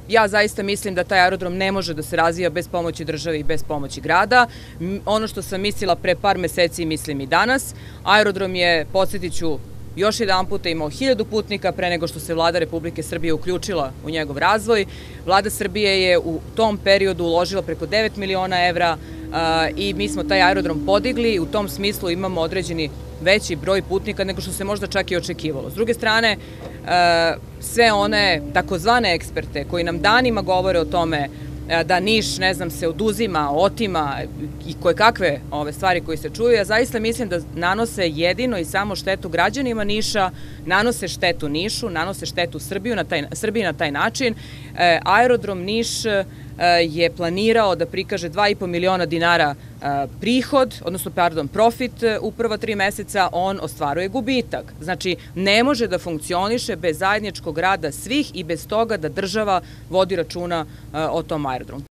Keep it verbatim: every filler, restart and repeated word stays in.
Ja zaista mislim da taj aerodrom ne može da se razvija bez pomoći države i bez pomoći grada. Ono što sam mislila pre par meseci mislim i danas. Aerodrom je, podsjetit ću još jedan puta, imao hiljadu putnika pre nego što se Vlada Republike Srbije uključila u njegov razvoj. Vlada Srbije je u tom periodu uložila preko devet miliona evra i mi smo taj aerodrom podigli. U tom smislu imamo određeni veći broj putnika nego što se možda čak i očekivalo. S druge strane, sve one takozvane eksperte koji nam danima govore o tome da Niš, ne znam, se oduzima, otima i koje kakve ove stvari koje se čuju, ja zaista mislim da nanose jedino i samo štetu građanima Niša, nanose štetu Nišu, nanose štetu Srbiju na taj, Srbiji na taj način. E, aerodrom Niš je planirao da prikaže dva i po miliona dinara prihod, odnosno, pardon, profit u prva tri meseca, on ostvaruje gubitak. Znači, ne može da funkcioniše bez zajedničkog rada svih i bez toga da država vodi računa o tom aerodromu.